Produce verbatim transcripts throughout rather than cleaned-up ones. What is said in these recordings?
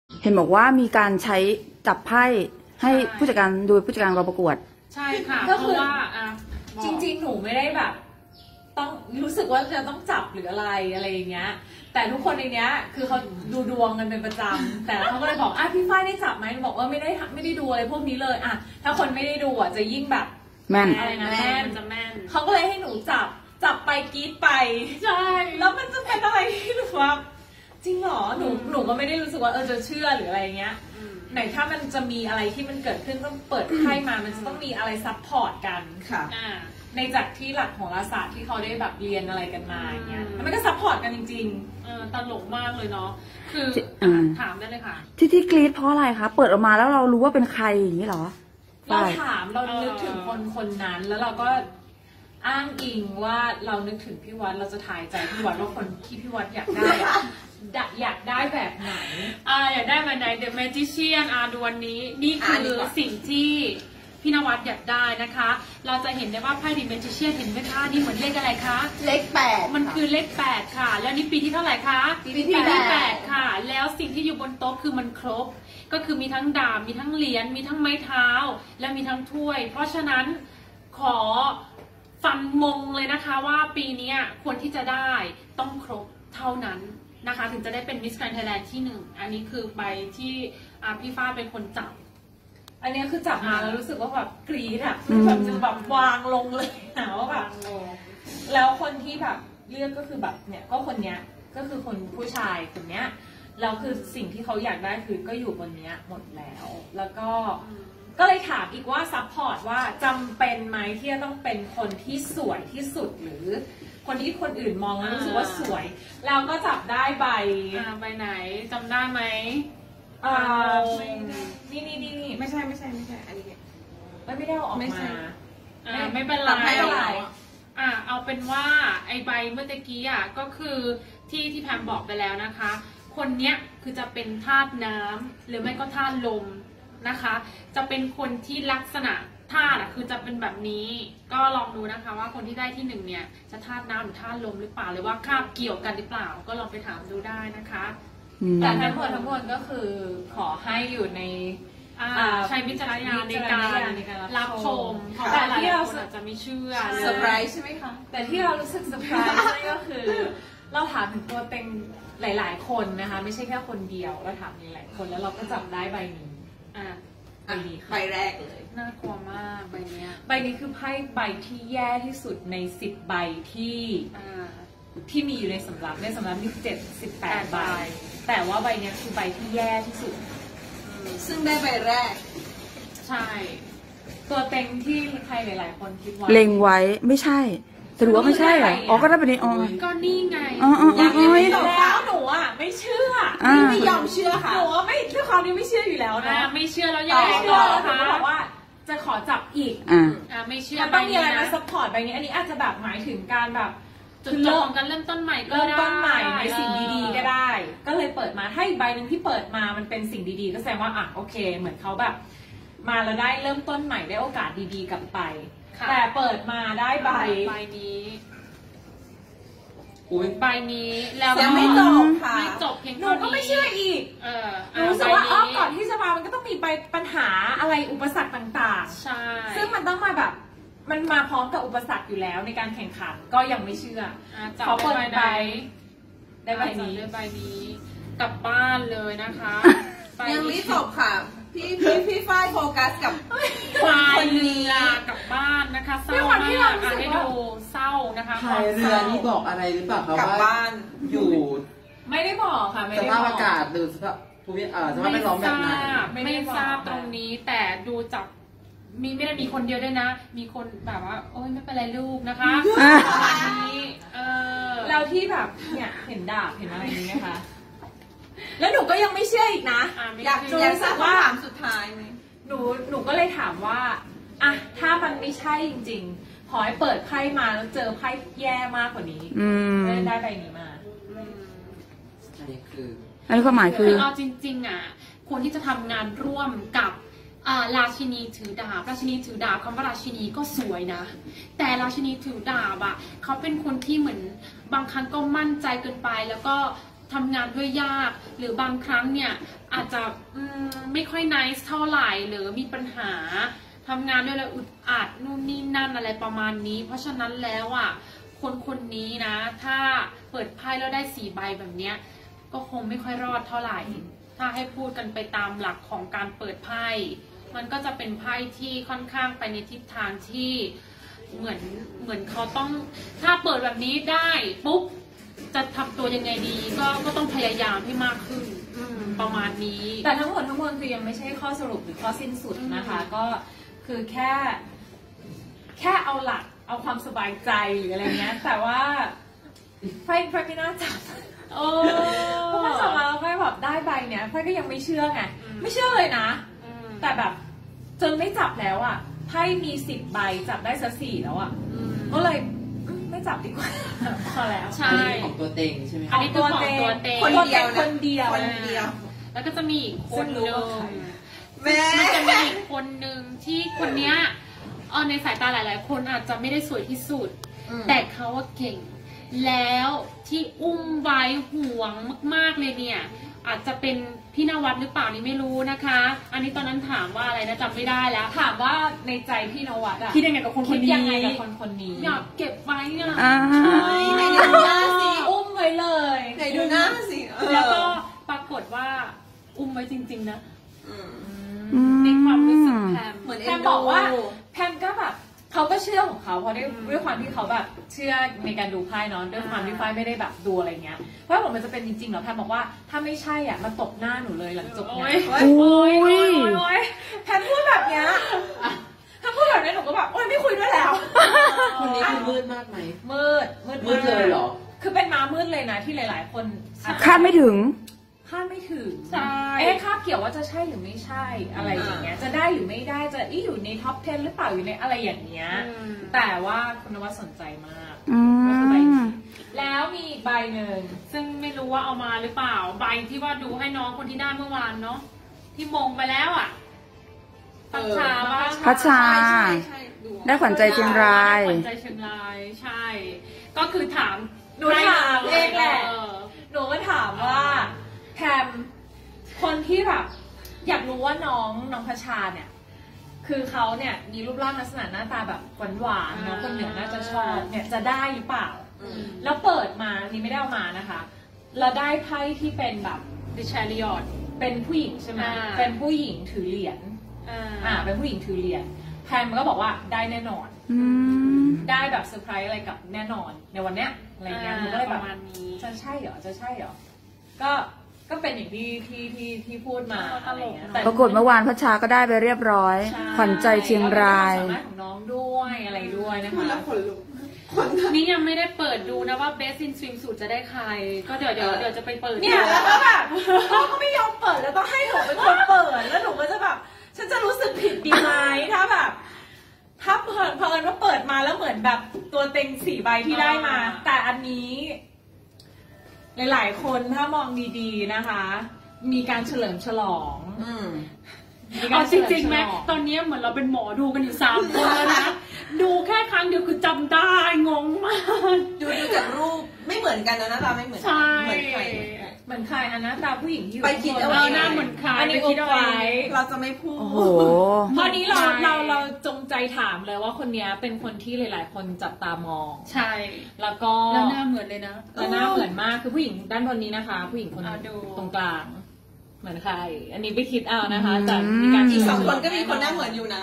เห็นบอกว่ามีการใช้จับไพ่ให้ผู้จัดการโดยผู้จัดการเราประกวดใช่ค่ะเพราะว่าจริงๆหนูไม่ได้แบบต้องรู้สึกว่าจะต้องจับหรืออะไรอะไรอย่างเงี้ยแต่ทุกคนในเนี้ยคือเขาดูดวงกันเป็นประจำแต่เขาก็เลยบอกอ่ะพี่ฝ้ายได้จับไหมบอกว่าไม่ได้ไม่ได้ดูอะไรพวกนี้เลยอ่ะถ้าคนไม่ได้ดูอ่ะจะยิ่งแบบแม่นอะไรนะแม่นจะแม่นเขาก็เลยให้หนูจับจับไปกรี๊ดไปใช่แล้วมันจะเป็นอะไรที่หนูว่าจริงเหรอหนูหนูก็ไม่ได้รู้สึกว่าเออจะเชื่อหรืออะไรเงี้ยไหนถ้ามันจะมีอะไรที่มันเกิดขึ้นต้องเปิดไพ่มามันจะต้องมีอะไรซัพพอร์ตกันค่ะในจากที่หลักของศาสตร์ที่เขาได้แบบเรียนอะไรกันมาอย่างเงี้ยมันก็ซัพพอร์ตกันจริงๆเออตลกมากเลยเนาะคือถามได้เลยค่ะที่ที่กรี๊ดเพราะอะไรคะเปิดออกมาแล้วเรารู้ว่าเป็นใครอย่างนี้เหรอเราถามเรานึกถึงคนคนนั้นแล้วเราก็อ้างอิงว่าเรานึกถึงพี่วัดเราจะถ่ายใจพี่วัดว่าคนที่พี่วัดอยากได้อยากได้แบบไหนอ่าอยากได้แบบไหน The Magician อ่าดูวันนี้นี่คือสิ่งที่พี่นวัดอยากได้นะคะเราจะเห็นได้ว่าไพ่ The Magician เห็นไหมคะนี่เหมือนเลขอะไรคะเลขแปดมันคือเลขแปดค่ะแล้วนี่ปีที่เท่าไหร่คะปีที่แปดค่ะแล้วสิ่งที่อยู่บนโต๊ะคือมันครบก็คือมีทั้งดาบมีทั้งเหรียญมีทั้งไม้เท้าและมีทั้งถ้วยเพราะฉะนั้นขอฟันมงเลยนะคะว่าปีนี้ควรที่จะได้ต้องครบเท่านั้นนะคะถึงจะได้เป็นมิสแกรนด์ไทยแลนด์ที่หนึ่งอันนี้คือใบที่พี่ฟ้าเป็นคนจับอันนี้คือจับมาแล้วรู้สึกว่าแบบกรี๊ดอ่ะแบบจะแบบวางลงเลยนะว่าแบบแล้วคนที่แบบเลือกก็คือแบบเนี่ยก็คนเนี้ยก็คือคนผู้ชายคนเนี้ยแล้วคือสิ่งที่เขาอยากได้คือก็อยู่บนเนี้ยหมดแล้วแล้วก็ก็เลยถามอีกว่าซัพพอร์ตว่าจำเป็นไหมที่จะต้องเป็นคนที่สวยที่สุดหรือคนที่คนอื่นมองแล้วรู้สึกว่าสวยเราก็จับได้ใบใบไหนจำได้ไหมอ่านี่นี่นี่นี่ไม่ใช่ไม่ใช่ไม่ใช่อันนี้ไม่ไม่ได้เอาออกมาอ่าไม่เป็นไรไม่เป็นไรอ่าเอาเป็นว่าไอใบเมื่อกี้อ่ะก็คือที่ที่แพมบอกไปแล้วนะคะคนเนี้ยคือจะเป็นธาตุน้ำหรือไม่ก็ธาตุลมนะคะจะเป็นคนที่ลักษณะธาตุคือจะเป็นแบบนี้ก็ลองดูนะคะว่าคนที่ได้ที่หนึ่งเนี่ยจะธาตุน้ำหรือธาตุลมหรือเปล่าหรือว่าคาบเกี่ยวกันหรือเปล่าก็ลองไปถามดูได้นะคะแต่ทั้งหมดทั้งมวลก็คือขอให้อยู่ในใช้วิจารณญาณในการรับชมแต่ที่เราจะไม่เชื่อเซอร์ไพรส์ใช่ไหมคะแต่ที่เรารู้สึกเซอร์ไพรส์ก็คือเราถามถึงตัวเต็งหลายๆคนนะคะไม่ใช่แค่คนเดียวเราถามหลายๆคนแล้วเราก็จับได้ใบนี้อ่ะใบนี้ใบแรกเลยน่ากลัวมากใบนี้ใบนี้คือไพ่ใบที่แย่ที่สุดในสิบใบที่ที่มีอยู่ในสำรับในสำรับมีเจ็ดสิบแปดใบแต่ว่าใบนี้คือใบที่แย่ที่สุดซึ่งได้ใบแรกใช่ตัวเต็งที่ใครหลายๆคนคิดว่าเล็งไว้ไม่ใช่แต่รู้ว่าไม่ใช่เหรออ๋อก็ได้แบบนี้อ๋อก็นี่ไงอ๋ออ๋ออย่างนี้แล้วหนูอ่ะไม่เชื่อนี่ไม่ยอมเชื่อค่ะหนูไม่ด้วยความที่ไม่เชื่ออยู่แล้วนะไม่เชื่อแล้วยังไม่เชื่อแล้วบอกว่าจะขอจับอีกอ่าไม่เชื่อมันต้องมีอะไรมาซัพพอร์ตใบนี้อันนี้อาจจะแบบหมายถึงการแบบจุดเริ่มของการเริ่มต้นใหม่ก็ได้เริ่มต้นใหม่ในสิ่งดีๆก็ได้ก็เลยเปิดมาถ้าอีกใบหนึ่งที่เปิดมามันเป็นสิ่งดีๆก็แสดงว่าอ่ะโอเคเหมือนเขาแบบมาแล้วได้เริ่มต้นใหม่ได้โอกาสดีๆกลับไปแต่เปิดมาได้ใบใบนี้ใบนี้แล้วยังไม่จบค่ะไม่จบเพียงเท่านี้หนูก็ไม่เชื่ออีกเออรู้สึกว่าอ๋อก่อนที่จะมามันก็ต้องมีไปปัญหาอะไรอุปสรรคต่างๆใช่ซึ่งมันต้องมาแบบมันมาพร้อมกับอุปสรรคอยู่แล้วในการแข่งขันก็ยังไม่เชื่อขอเปิดใบได้ใบนี้ได้ใบนี้กลับบ้านเลยนะคะยังไม่จบค่ะพี่พี่พี่ฝ้ายโฟกัสกับคนนี้กลับบ้านนะคะเศร้ามากให้ดูเศร้านะคะพายเรือนี่บอกอะไรหรือเปล่าคะว่าบ้านอยู่ไม่ได้บอกค่ะไม่ได้บอกสภาพอากาศหรือสภาพภูมิสภาพแวดล้อมแบบไหนไม่ทราบตรงนี้แต่ดูจากมีไม่ได้มีคนเดียวด้วยนะมีคนแบบว่าโอ๊ยไม่เป็นไรลูกนะคะอันนี้เออแล้วที่แบบเนี่ยเห็นดาบเห็นอะไรนี้ไหมคะแล้วหนูก็ยังไม่เชื่ออีกนะอยากรู้สักว่าถามสุดท้ายไหมหนูหนูก็เลยถามว่าอ่ะถ้ามันไม่ใช่จริงๆขอให้เปิดไพ่มาแล้วเจอไพ่แย่มากกว่านี้ได้ได้ใบนี้มาอันนี้คืออันนี้ความหมายคือเอาจริงๆอ่ะคนที่จะทำงานร่วมกับราชินีถือดาบราชินีถือดาบคำว่าราชินีก็สวยนะแต่ราชินีถือดาบอ่ะเขาเป็นคนที่เหมือนบางครั้งก็มั่นใจเกินไปแล้วก็ทำงานด้วยยากหรือบางครั้งเนี่ยอาจจะไม่ค่อย nice เท่าไหร่หรือมีปัญหาทำงานด้วยแล้วอึดอัดนู่นนี่นั่นอะไรประมาณนี้เพราะฉะนั้นแล้วอ่ะคนคนนี้นะถ้าเปิดไพ่แล้วได้สี่ใบแบบเนี้ยก็คงไม่ค่อยรอดเท่าไหร่ถ้าให้พูดกันไปตามหลักของการเปิดไพ่มันก็จะเป็นไพ่ที่ค่อนข้างไปในทิศทางที่เหมือนเหมือนเขาต้องถ้าเปิดแบบนี้ได้ปุ๊บจะทำตัวยังไงดีก็ก็ต้องพยายามให้มากขึ้นประมาณนี้แต่ทั้งหมดทั้งมวลคือยังไม่ใช่ข้อสรุปหรือข้อสิ้นสุดนะคะก็คือแค่แค่เอาหลักเอาความสบายใจหรืออะไรเงี้ยแต่ว่าไฟไฟไม่น่าจับโอ้เพราะว่าสมาไฟแบบได้ใบเนี้ยไฟก็ยังไม่เชื่อไงไม่เชื่อเลยนะแต่แบบจนไม่จับแล้วอ่ะไพ่มีสิบใบจับได้สักสี่แล้วอ่ะก็เลยไม่จับดีกว่าพอแล้วใช่ของตัวเต็งใช่ไหมอันนี้คือของตัวเต็งคนเดียวคนเดียวคนเดียวแล้วก็จะมีอีกคนนึงแม่มันจะมีอีกคนนึงที่คนเนี้ยเออในสายตาหลายๆคนอาจจะไม่ได้สวยที่สุดแต่เขาว่าเก่งแล้วที่อุ้มไว้ห่วงมากๆเลยเนี่ยอาจจะเป็นพี่นวัดหรือเปล่านี่ไม่รู้นะคะอันนี้ตอนนั้นถามว่าอะไรนะจำไม่ได้แล้วถามว่าในใจพี่นวัดอะคิดยังไงกับคนคนนี้คิดยังไงกับคนคนนี้อยากเก็บไว้อะไหนดูหน้าสิอุ้มไว้เลยไหนดูหน้าสิแล้วก็ปรากฏว่าอุ้มไว้จริงๆนะในความรู้สึกแพมเหมือนแพมบอกว่าแพมก็แบบเขาก็เชื่อของเขาเพราะด้วยด้วยความที่เขาแบบเชื่อในการดูไพ่เนาะด้วยความที่ไพ่ไม่ได้แบบดูอะไรเงี้ยเพราะผมมันจะเป็นจริงๆเหรอแพมบอกว่าถ้าไม่ใช่อ่ะมาตบหน้าหนูเลยหลังจบงานโอ้ยแพมพูดแบบเนี้ยถ้าพูดแบบนี้หนูก็แบบโอ๊ยไม่คุยด้วยแล้วคนนี้คือมืดมากไหมมืดมืดมืดเลยเหรอคือเป็นม้ามืดเลยนะที่หลายๆคนคาดไม่ถึงคาดไม่ถึงใช่เอ๊ะคาดเกี่ยวว่าจะใช่หรือไม่ใช่อะไรอย่างเงี้ยจะได้หรือไม่ได้จะอีอยู่ในท็อปสิบหรือเปล่าอยู่ในอะไรอย่างเงี้ยแต่ว่าคุณนวัดสนใจมากก็คือใบนี้แล้วมีใบหนึ่งซึ่งไม่รู้ว่าเอามาหรือเปล่าใบที่ว่าดูให้น้องคนที่ได้เมื่อวานเนาะที่มงไปแล้วอ่ะพัชชาว่าพัชชาได้ขวัญใจเชียงรายขวัญใจเชียงรายใช่ก็คือถามหนูถามเองแหละหนูก็ถามว่าแพมคนที่แบบอยากรู้ว่าน้องน้องพัชชาเนี่ยคือเขาเนี่ยมีรูปร่างลักษณะหน้าตาแบบหวานๆน้องคนเหนือน่าจะชอบเนี่ยจะได้หรือเปล่าแล้วเปิดมานี่ไม่ได้เอามานะคะเราได้ไพ่ที่เป็นแบบดิชาริออตเป็นผู้หญิงใช่ไหมเป็นผู้หญิงถือเหรียญอ่าเป็นผู้หญิงถือเหรียญแพมก็บอกว่าได้แน่นอนได้แบบเซอร์ไพรส์อะไรกับแน่นอนในวันเนี้ยอะไรเงี้ยหนูก็เลยแบบจะใช่เหรอจะใช่เหรอก็ก็เป็นอย่างที่ที่ที่ที่พูดมาอะไรเงี้ยปรากฏเมื่อวานพัชชาก็ได้ไปเรียบร้อยขวัญใจเชียงรายสามารถของน้องด้วยอะไรด้วยนะคะแล้วขนลุกนี่ยังไม่ได้เปิดดูนะว่า Best in Swim สูตรจะได้ใครก็เดี๋ยวเดี๋ยวเดี๋ยวจะไปเปิดเนี่ยแล้วก็แบบเขาก็ไม่ยอมเปิดแล้วต้องให้หนูเป็นคนเปิดแล้วหนูก็จะแบบฉันจะรู้สึกผิดดีไหมถ้าแบบถ้าเพิ่นเพิ่นว่าเปิดมาแล้วเหมือนแบบตัวเต็งสี่ใบที่ได้มาแต่อันนี้หลายๆคนถ้ามองดีๆนะคะมีการเฉลิมฉลองเอาจริงๆไหมตอนนี้เหมือนเราเป็นหมอดูกันอยู่สามคนแล้วนะดูแค่ครั้งเดียวคือจำได้งงมากดูดูจากรูปไม่เหมือนกันนะหน้าตาไม่เหมือนเหมือนใครเหมือนใครอันหน้าตาผู้หญิงที่ไปคิดเอาหน้าเหมือนใครอันนี้คิดเอาไว้เราจะไม่พูดตอนนี้เราเราเราจงใจถามเลยว่าคนนี้เป็นคนที่หลายๆคนจับตามองใช่แล้วก็แล้วหน้าเหมือนเลยนะแล้วหน้าเหมือนมากคือผู้หญิงด้านบนนี้นะคะผู้หญิงคนตรงกลางเหมือนใครอันนี้ไปคิดเอานะคะแต่มีการอีกสองคนก็มีคนหน้าเหมือนอยู่นะ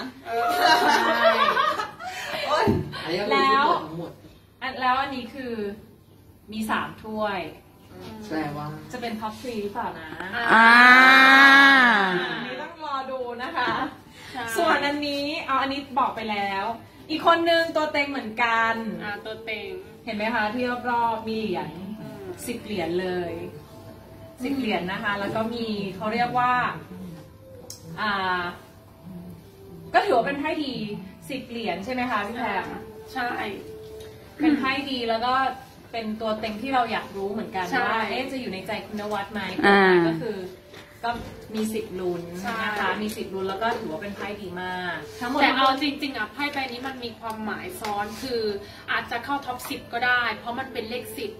แล้วแล้วอันนี้คือมีสามถ้วยแปลว่าจะเป็นท็อปทรีหรือเปล่านะอ่าอันนี้ต้องรอดูนะคะส่วนอันนี้เอาอันนี้บอกไปแล้วอีกคนนึงตัวเต็งเหมือนกันอ่าตัวเต็งเห็นไหมคะที่รอบๆมีเหรียญสิบเหรียญเลยสิบเหรียญนะคะแล้วก็มีเขาเรียกว่าอ่าก็ถือว่าเป็นไพ่ดีสิบเหรียญใช่ไหมคะพี่แพรใช่เป็นไพ่ดีแล้วก็เป็นตัวเต็งที่เราอยากรู้เหมือนกันว่าเอ๊ะจะอยู่ในใจคุณนวัดไหมก็คือก็มีสิบลุ้นนะคะมีสิบลุ้นแล้วก็ถือว่าเป็นไพ่ดีมากแต่เอาจริงๆอ่ะไพ่ใบนี้มันมีความหมายซ้อนคืออาจจะเข้าท็อปสิบก็ได้เพราะมันเป็นเลขสิบ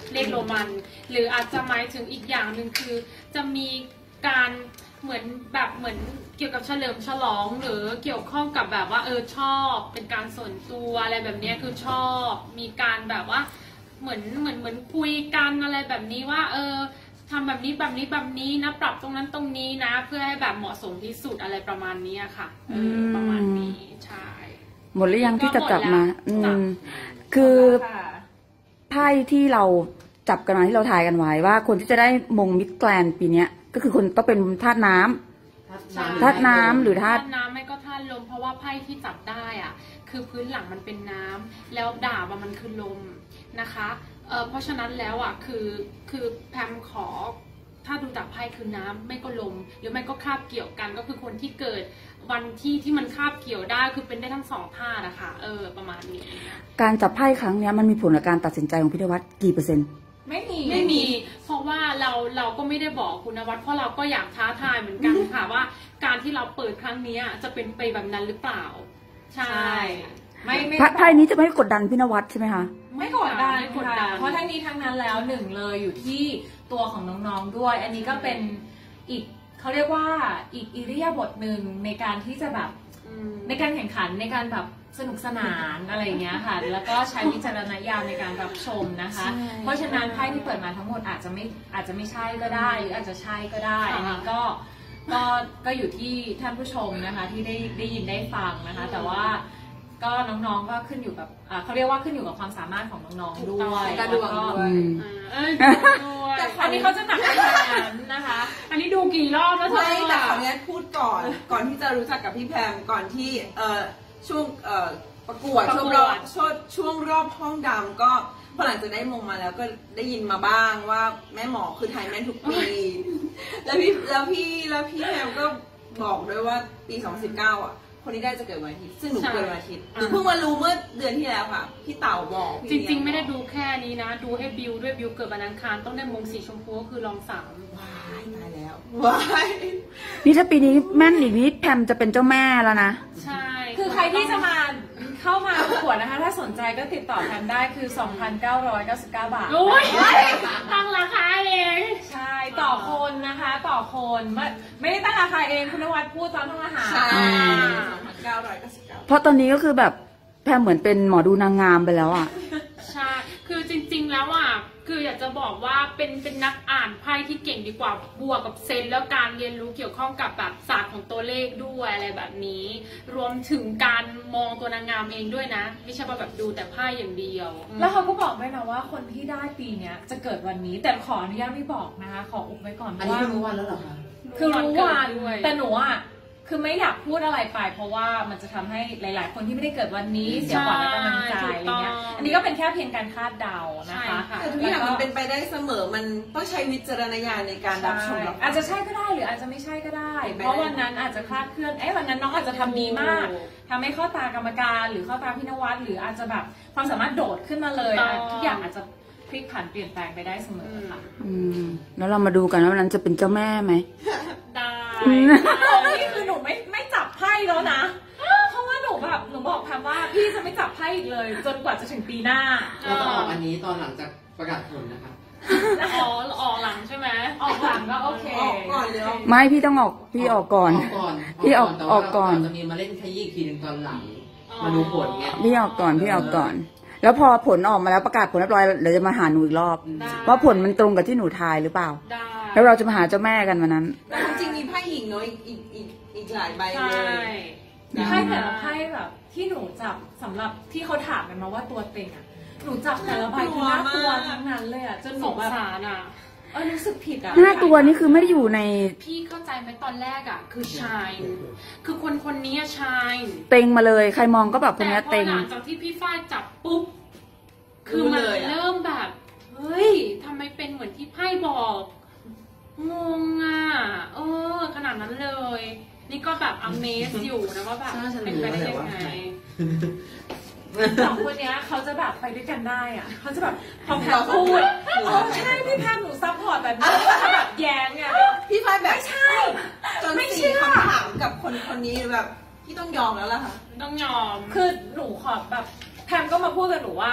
เลขโรมันหรืออาจจะหมายถึงอีกอย่างหนึ่งคือจะมีการเหมือนแบบเหมือนเกี่ยวกับเฉลิมฉลองหรือเกี่ยวข้องกับแบบว่าเออชอบเป็นการส่วนตัวอะไรแบบนี้คือชอบมีการแบบว่าเหมือนเหมือนเหมือนคุยกันอะไรแบบนี้ว่าเออทำแบบนี้แบบนี้แบบนี้นะปรับตรงนั้นตรงนี้นะเพื่อให้แบบเหมาะสมที่สุดอะไรประมาณนี้ค่ะเออประมาณนี้ใช่หมดหรือยังที่จะจับมา อืม คือ ไพ่ที่เราจับกันมาที่เราทายกันไว้ว่าคนที่จะได้มงมิดแกรนด์ปีนี้ก็คือคนต้องเป็นธาตุน้ำธาตุน้ำหรือธาตุน้ำไม่ก็ธาตุลมเพราะว่าไพ่ที่จับได้อ่ะคือพื้นหลังมันเป็นน้ำแล้วดาบมันคือลมนะคะเเพราะฉะนั้นแล้วอ่ะคือคือแพมขอถ้าดูจากไพ่คือน้ำไม่ก็ลมหรือไม่ก็คาบเกี่ยวกันก็คือคนที่เกิดวันที่ที่มันคาบเกี่ยวได้คือเป็นได้ทั้งสองธาตุนะคะเออประมาณนี้การจับไพ่ครั้งนี้มันมีผลกับการตัดสินใจของพี่นวัดกี่เปอร์เซ็นต์ไม่มีไม่มีเพราะว่าเราเราก็ไม่ได้บอกคุณนวัดเพราะเราก็อยากท้าทายเหมือนกันค่ะว่าการที่เราเปิดครั้งนี้จะเป็นไปแบบนั้นหรือเปล่าใช่ไม่ไม่ไพ่นี้จะไม่กดดันพี่นวัดใช่ไหมคะไม่กดดันค่ะเพราะทั้งนี้ทั้งนั้นแล้วหนึ่งเลยอยู่ที่ตัวของน้องๆด้วยอันนี้ก็เป็นอีกเขาเรียกว่าอีกอิริยาบถหนึ่งในการที่จะแบบในการแข่งขันในการแบบสนุกสนานอะไรเงี้ยค่ะแล้วก็ใช้วิจารณญาณในการรับชมนะคะเพราะฉะนั้นไพ่ที่เปิดมาทั้งหมดอาจจะไม่อาจจะไม่ใช่ก็ได้หรืออาจจะใช่ก็ได้อันนี้ก็ก็ก็อยู่ที่ท่านผู้ชมนะคะที่ได้ได้ยินได้ฟังนะคะแต่ว่าก็น้องๆก็ขึ้นอยู่กับเขาเรียกว่าขึ้นอยู่กับความสามารถของน้องๆด้วยการดูด้วยแต่อันนี้เขาจะหนักไปทางนั้นนะคะอันนี้ดูกี่รอบแล้วไม่แต่ขออนุญาตพูดก่อนก่อนที่จะรู้จักกับพี่แพมก่อนที่เอ่อช่วงเอ่อประกวดช่วงรอบช่วงช่วงรอบห้องดำก็พอหลังจากได้มงมาแล้วก็ได้ยินมาบ้างว่าแม่หมอคือไทยแม่นทุกปีแล้วพี่แล้วพี่แล้วพี่แพมก็บอกด้วยว่าปีสองพันสิบเก้าอ่ะคนที่ได้จะเกิดวันอาทิตย์ซึ่งหนูเกิดวันอาทิตย์หนูเพิ่งมารู้เมื่อเดือนที่แล้วค่ะพี่เต่าบอกจริงๆไม่ได้ดูแค่นี้นะดูให้บิวด้วยบิวเกิดวันอังคารต้องได้มงสีชมพูก็คือรองสามว้ายตายแล้วว้ายนี่ถ้าปีนี้แม่นอีกนิดแพมจะเป็นเจ้าแม่แล้วนะใช่คือใครที่จะมาเข้ามาประกวดนะคะถ้าสนใจก็ติดต่อแพมได้คือ สองพันเก้าร้อยเก้าสิบเก้า บาทโอ้ยตั้งราคาเองใช่ต่อคนนะคะต่อคนไม่ไม่ได้ตั้งราคาเองคุณนวัดพูดตอนทำอาหารใช่สองพันเก้าร้อยเก้าสิบเก้าเพราะตอนนี้ก็คือแบบแพมเหมือนเป็นหมอดูนางงามไปแล้วอ่ะใช่คือจริงๆแล้วอ่ะคืออยากจะบอกว่าเป็นเป็นนักอ่านไพ่ที่เก่งดีกว่าบวกกับเซนแล้วการเรียนรู้เกี่ยวข้องกับแบบศาสตร์ของตัวเลขด้วยอะไรแบบนี้รวมถึงการมองตัวนางงามเองด้วยนะไม่ใช่ว่าแบบดูแต่ไพ่อย่างเดียวแล้วเขาก็บอกด้วยนะว่าคนที่ได้ปีนี้จะเกิดวันนี้แต่ขออนุญาตไม่บอกนะคะขออุบไว้ก่อนอันนี้รู้วันแล้วเหรอคะคือรู้วันแต่หนูอ่ะคือไม่อยากพูดอะไรไปเพราะว่ามันจะทำให้หลายๆคนที่ไม่ได้เกิดวันนี้เสียขวัญและกำลังใจอะไรเงี้ยอันนี้ก็เป็นแค่เพียงการคาดเดานะคะแต่ทุกอย่างมันเป็นไปได้เสมอมันต้องใช้วิจารณญาณในการรับชมอาจจะใช่ก็ได้หรืออาจจะไม่ใช่ก็ได้เพราะวันนั้นอาจจะคลาดเคลื่อนเอ๊ะวันนั้นน้องอาจจะทำดีมากทำให้เข้าตากรรมการหรือเข้าตาพี่นวัดหรืออาจจะแบบความสามารถโดดขึ้นมาเลยทุกอย่างอาจจะพลิกผันเปลี่ยนแปลงไปได้เสมอค่ะอืมแล้วเรามาดูกันว่าวันนั้นจะเป็นเจ้าแม่ไหมได้นี่คือหนูไม่ไม่จับไพ่แล้วนะเพราะว่าหนูแบบหนูบอกแพมว่าพี่จะไม่จับไพ่อีกเลยจนกว่าจะถึงปีหน้าเราจะออกอันนี้ตอนหลังจากประกาศผลนะคะอ๋อออกหลังใช่ไหมออกหลังก็โอเคออกก่อนเดี๋ยวไม่พี่ต้องออกพี่ออกก่อนพี่ออกออกก่อนจะมีมาเล่นขยี้อีกทีหนึ่งตอนหลังมาดูผลเงี้ยพี่ออกก่อนพี่ออกก่อนแล้วพอผลออกมาแล้วประกาศผลเรียบร้อยเดี๋ยวจะมาหาหนูอีกรอบว่าผลมันตรงกับที่หนูทายหรือเปล่าแล้วเราจะมาหาเจ้าแม่กันวันนั้นแต่จริงๆมีไพ่หญิงเนาะอีกอีกอีกหลายใบเลยไพ่แต่ละไพ่แบบที่หนูจับสำหรับที่เขาถามกันมาว่าตัวเต็งอ่ะหนูจับแต่ละใบคือน่ากลัวทั้งนั้นเลยอ่ะจนหนูแบบเออรู้สึกผิดอ่ะหน้าตัวนี่คือไม่ได้อยู่ในพี่เข้าใจไหมตอนแรกอ่ะคือชายคือคนคนนี้ชายเต็งมาเลยใครมองก็แบบคนนี้เต็งแต่พอหลังจากที่พี่ฝ้ายจับปุ๊บคือมันเริ่มแบบเฮ้ยทำไมเป็นเหมือนที่ไพ่บอกงงอ่ะเออขนาดนั้นเลยนี่ก็แบบอเมซอยู่นะว่าแบบเป็นไปได้ยังไงสองคนนี้เขาจะแบบไปด้วยกันได้อ่ะเขาจะแบบพอแพมพูดโอ้ใช่พี่แพมหนูซัพพอร์ตแบบนี้แบบแย้งไงพี่ไพ่แบบไม่ใช่จนสี่คำถามกับคนคนนี้แบบพี่ต้องยอมแล้วล่ะค่ะต้องยอมคือหนูขอแบบแพมก็มาพูดกับหนูว่าพ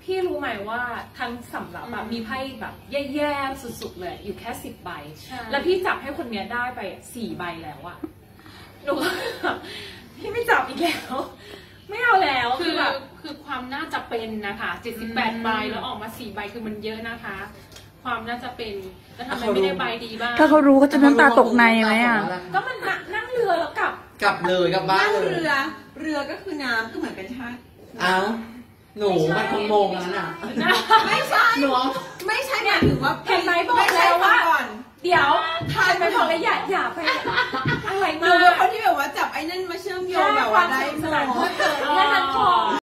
พี่รู้ไหมว่าทั้งสำหรับแบบมีไพ่แบบแย่ๆสุดๆเลยอยู่แค่สิบใบแล้วพี่จับให้คนเนี้ยได้ไปสี่ใบแล้วอะหนูพี่ไม่จับอีกแล้วไม่เอาแล้วคือแบบคือความน่าจะเป็นนะคะเจ็ดสิบแปดใบแล้วออกมาสี่ใบคือมันเยอะนะคะ ความน่าจะเป็นแล้วทำไมไม่ได้ใบดีบ้างถ้าเขารู้เขาจะน้ำตาตกในไหมอ่ะก็มันนั่งเรือแล้วกลับกลับเลยกลับบ้านนั่งเลยเรือเรือก็คือน้ำก็เหมือนเป็นชาติเอ้าหนูมันคงโมงแล้วน่ะไม่ใช่หนูไม่ใช่หมายถึงว่าเห็นไหมบอกไม่ใช่แล้วว่าก่อนเดี๋ยวทานไปบอกเลยอย่าอย่าไปอะไรหมานูเป็นกคนที่แบบว่าจับไอ้นั่นมาเชื่อมโยงแค่แบบควาว่าม ได้สนุกโมสนานเพลิดเพลินแค่นั้นพอ